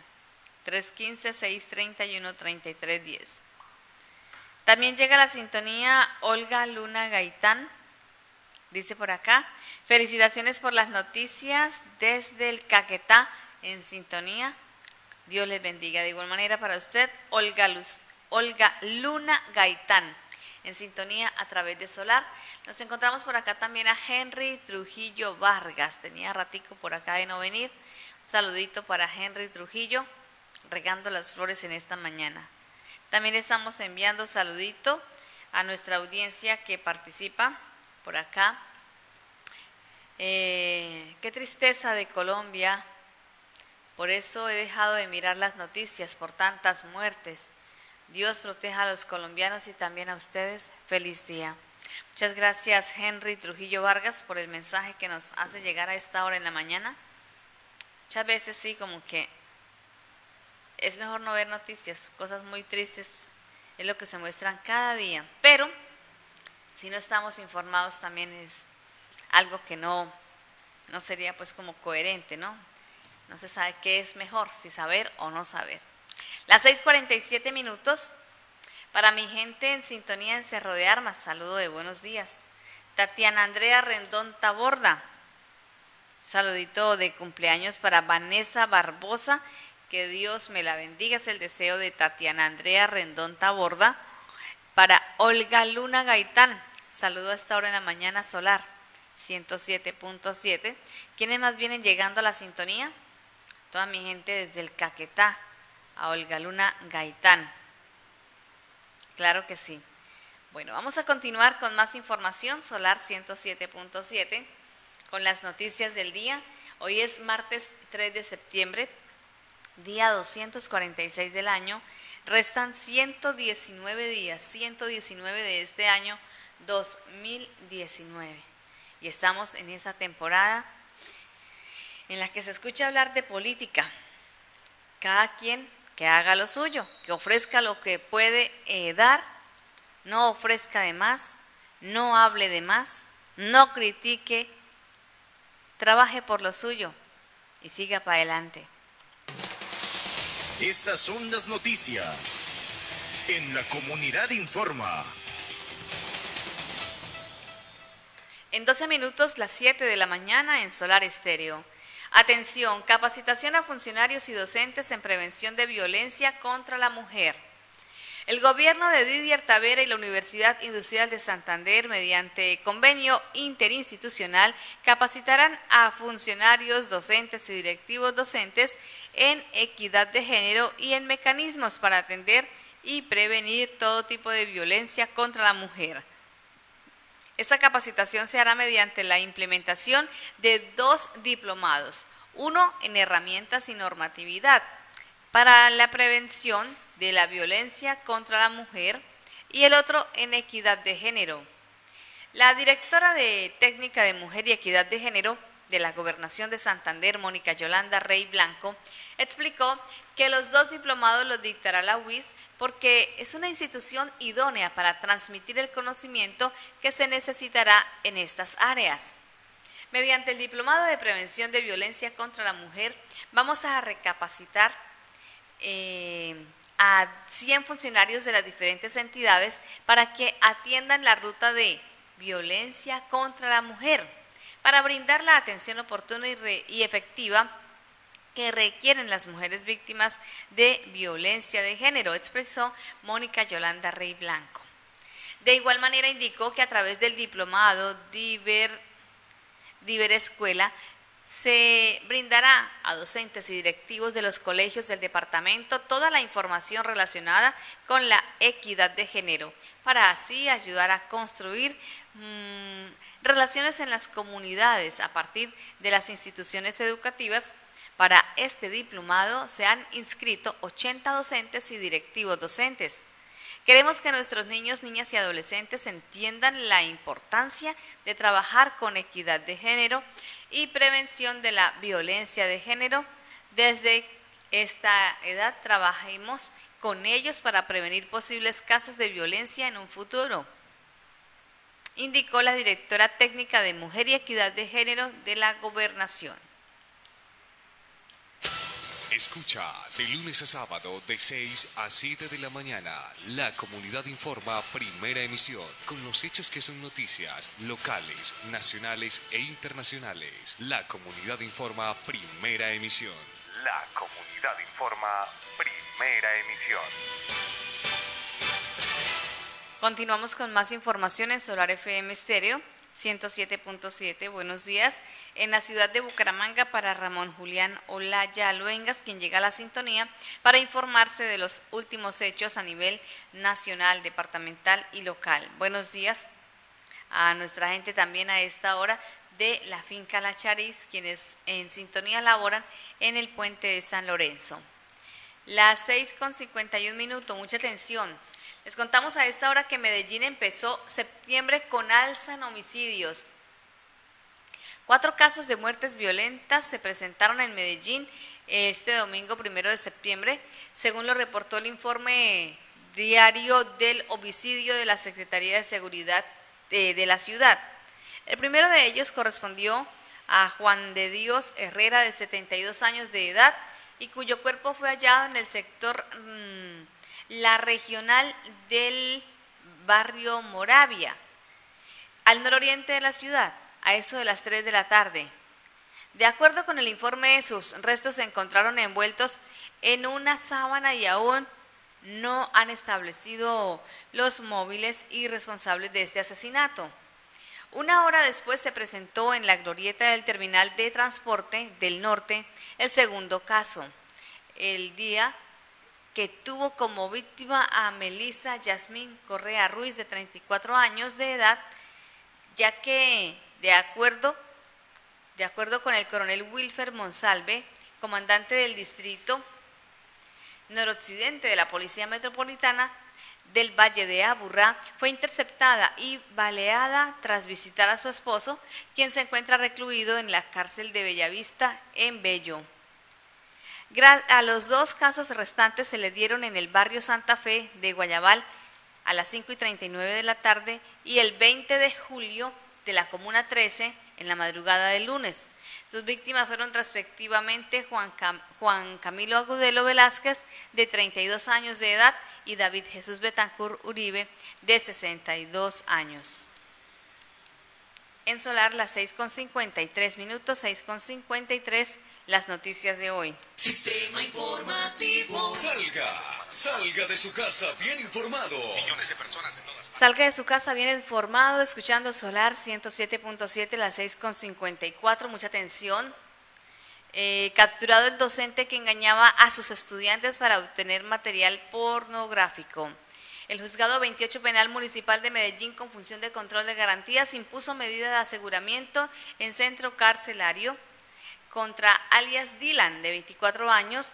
[SPEAKER 3] 315-631-3310. También llega la sintonía Olga Luna Gaitán. Dice por acá, felicitaciones por las noticias desde el Caquetá en sintonía. Dios les bendiga. De igual manera para usted, Olga Luna Gaitán, en sintonía a través de Solar. Nos encontramos por acá también a Henry Trujillo Vargas, tenía ratico por acá de no venir. Un saludito para Henry Trujillo, regando las flores en esta mañana. También estamos enviando saludito a nuestra audiencia que participa por acá. Qué tristeza de Colombia, por eso he dejado de mirar las noticias por tantas muertes. Dios proteja a los colombianos y también a ustedes. Feliz día. Muchas gracias Henry Trujillo Vargas por el mensaje que nos hace llegar a esta hora en la mañana. Muchas veces sí, como que es mejor no ver noticias, cosas muy tristes es lo que se muestran cada día, pero si no estamos informados también es algo que no sería pues como coherente, ¿no? No se sabe qué es mejor, si saber o no saber. Las 6:47 minutos, para mi gente en sintonía en Cerro de Armas, saludo de buenos días. Tatiana Andrea Rendón Taborda, saludito de cumpleaños para Vanessa Barbosa, que Dios me la bendiga, es el deseo de Tatiana Andrea Rendón Taborda. Para Olga Luna Gaitán, saludo a esta hora en la mañana Solar. 107.7. ¿Quiénes más vienen llegando a la sintonía? Toda mi gente desde el Caquetá, a Olga Luna Gaitán. Claro que sí. Bueno, vamos a continuar con más información, Solar 107.7, con las noticias del día. Hoy es martes 3 de septiembre, día 246 del año. Restan 119 días, 119 de este año 2019. Y estamos en esa temporada en la que se escucha hablar de política. Cada quien que haga lo suyo, que ofrezca lo que puede dar, no ofrezca de más, no hable de más, no critique, trabaje por lo suyo y siga para adelante.
[SPEAKER 7] Estas son las noticias en La Comunidad Informa.
[SPEAKER 3] En 12 minutos, las 7 de la mañana en Solar Estéreo. Atención, capacitación a funcionarios y docentes en prevención de violencia contra la mujer. El gobierno de Didier Tavera y la Universidad Industrial de Santander, mediante convenio interinstitucional, capacitarán a funcionarios, docentes y directivos docentes en equidad de género y en mecanismos para atender y prevenir todo tipo de violencia contra la mujer. Esta capacitación se hará mediante la implementación de 2 diplomados, uno en herramientas y normatividad para la prevención de la violencia contra la mujer y el otro en equidad de género. La directora de Técnica de Mujer y Equidad de Género de la Gobernación de Santander, Mónica Yolanda Rey Blanco, explicó que los 2 diplomados los dictará la UIS porque es una institución idónea para transmitir el conocimiento que se necesitará en estas áreas. Mediante el diplomado de prevención de violencia contra la mujer, vamos a recapacitar a 100 funcionarios de las diferentes entidades para que atiendan la ruta de violencia contra la mujer, para brindar la atención oportuna y efectiva que requieren las mujeres víctimas de violencia de género, expresó Mónica Yolanda Rey Blanco. De igual manera indicó que a través del diplomado Diver Escuela se brindará a docentes y directivos de los colegios del departamento toda la información relacionada con la equidad de género, para así ayudar a construir relaciones en las comunidades a partir de las instituciones educativas. Para este diplomado se han inscrito 80 docentes y directivos docentes. Queremos que nuestros niños, niñas y adolescentes entiendan la importancia de trabajar con equidad de género y prevención de la violencia de género. Desde esta edad trabajemos con ellos para prevenir posibles casos de violencia en un futuro, indicó la directora técnica de Mujer y Equidad de Género de la Gobernación.
[SPEAKER 4] Escucha de lunes a sábado de 6 a 7 de la mañana. La Comunidad Informa, primera emisión, con los hechos que son noticias locales, nacionales e internacionales. La Comunidad Informa, primera emisión. La Comunidad Informa, primera emisión.
[SPEAKER 3] Continuamos con más información en Solar FM Estéreo 107.7. Buenos días. En la ciudad de Bucaramanga, para Ramón Julián Olaya Luengas, quien llega a la sintonía para informarse de los últimos hechos a nivel nacional, departamental y local. Buenos días a nuestra gente también a esta hora de la finca La Chariz, quienes en sintonía laboran en el puente de San Lorenzo. Las 6:51, mucha atención. Les contamos a esta hora que Medellín empezó septiembre con alza en homicidios. 4 casos de muertes violentas se presentaron en Medellín este domingo 1 de septiembre, según lo reportó el informe diario del homicidio de la Secretaría de Seguridad de la ciudad. El primero de ellos correspondió a Juan de Dios Herrera, de 72 años de edad, y cuyo cuerpo fue hallado en el sector La Regional del barrio Moravia, al nororiente de la ciudad, a eso de las 3 de la tarde. De acuerdo con el informe, sus restos se encontraron envueltos en una sábana y aún no han establecido los móviles y responsables de este asesinato. Una hora después se presentó en la glorieta del terminal de transporte del norte el segundo caso, el día que tuvo como víctima a Melissa Yasmín Correa Ruiz, de 34 años de edad, ya que de acuerdo con el coronel Wilfer Monsalve, comandante del distrito noroccidente de la Policía Metropolitana del Valle de Aburrá, fue interceptada y baleada tras visitar a su esposo, quien se encuentra recluido en la cárcel de Bellavista en Bello. A los dos casos restantes se le dieron en el barrio Santa Fe de Guayabal a las 5:39 de la tarde y el 20 de julio de la Comuna 13 en la madrugada del lunes. Sus víctimas fueron respectivamente Juan Camilo Agudelo Velázquez, de 32 años de edad, y David Jesús Betancur Uribe, de 62 años. En Solar, las 6:53 minutos, 6:53, las noticias de hoy.
[SPEAKER 5] Sistema informativo.
[SPEAKER 7] Salga de su casa bien informado.
[SPEAKER 4] Millones de personas en todas partes.
[SPEAKER 3] Salga de su casa bien informado, escuchando Solar 107.7, las 6:54, mucha atención. Capturado el docente que engañaba a sus estudiantes para obtener material pornográfico. El Juzgado 28 Penal Municipal de Medellín, con función de control de garantías, impuso medida de aseguramiento en centro carcelario contra alias Dylan, de 24 años,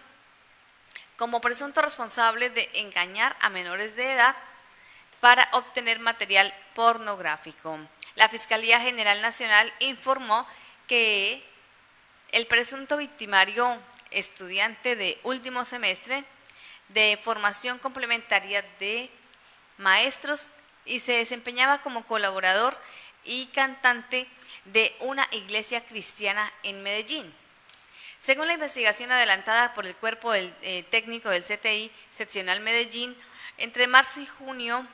[SPEAKER 3] como presunto responsable de engañar a menores de edad para obtener material pornográfico. La Fiscalía General Nacional informó que el presunto victimario, estudiante de último semestre de formación complementaria de maestros, y se desempeñaba como colaborador y cantante de una iglesia cristiana en Medellín. Según la investigación adelantada por el cuerpo técnico del CTI seccional Medellín, entre marzo y junio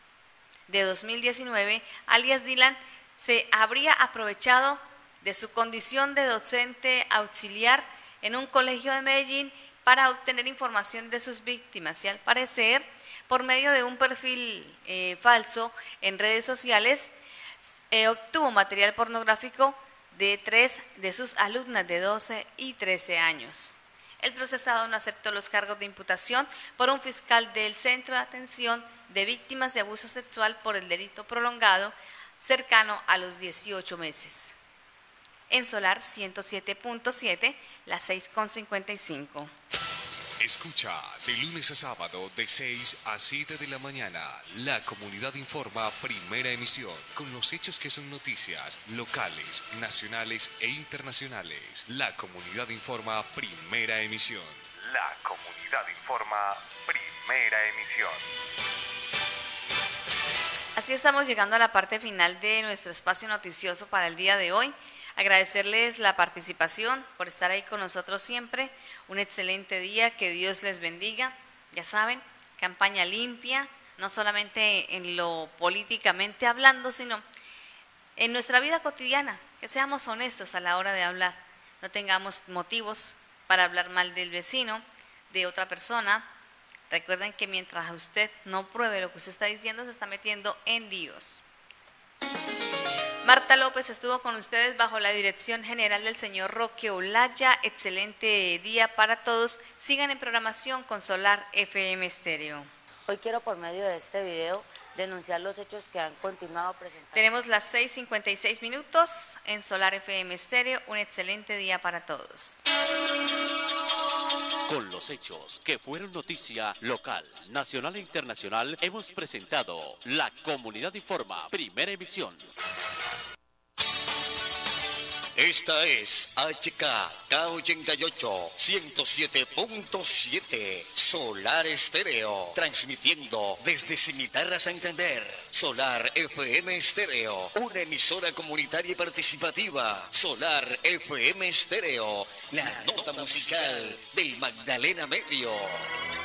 [SPEAKER 3] de 2019, alias Dylan se habría aprovechado de su condición de docente auxiliar en un colegio de Medellín para obtener información de sus víctimas y, al parecer, por medio de un perfil falso en redes sociales, obtuvo material pornográfico de 3 de sus alumnas de 12 y 13 años. El procesado no aceptó los cargos de imputación por un fiscal del Centro de Atención de Víctimas de Abuso Sexual por el delito prolongado cercano a los 18 meses. En Solar 107.7, las 6:55.
[SPEAKER 4] Escucha de lunes a sábado de 6 a 7 de la mañana. La Comunidad Informa, primera emisión, con los hechos que son noticias locales, nacionales e internacionales. La Comunidad Informa, primera emisión. La Comunidad Informa, primera emisión.
[SPEAKER 3] Así estamos llegando a la parte final de nuestro espacio noticioso para el día de hoy. Agradecerles la participación, por estar ahí con nosotros siempre. Un excelente día, que Dios les bendiga. Ya saben, campaña limpia, no solamente en lo políticamente hablando, sino en nuestra vida cotidiana, que seamos honestos a la hora de hablar. No tengamos motivos para hablar mal del vecino, de otra persona. Recuerden que mientras usted no pruebe lo que usted está diciendo, se está metiendo en líos. Marta López estuvo con ustedes bajo la dirección general del señor Roque Olaya. Excelente día para todos. Sigan en programación con Solar FM Estéreo.
[SPEAKER 6] Hoy quiero, por medio de este video, denunciar los hechos que han continuado presentando.
[SPEAKER 3] Tenemos las 6:56 minutos en Solar FM Estéreo. Un excelente día para todos.
[SPEAKER 2] Con los hechos que fueron noticia local, nacional e internacional, hemos presentado La Comunidad Informa, primera emisión.
[SPEAKER 7] Esta es HKK88 107.7 Solar Estéreo, transmitiendo desde Cimitarra Santander. Solar FM Estéreo, una emisora comunitaria y participativa. Solar FM Estéreo, la nota musical del Magdalena Medio.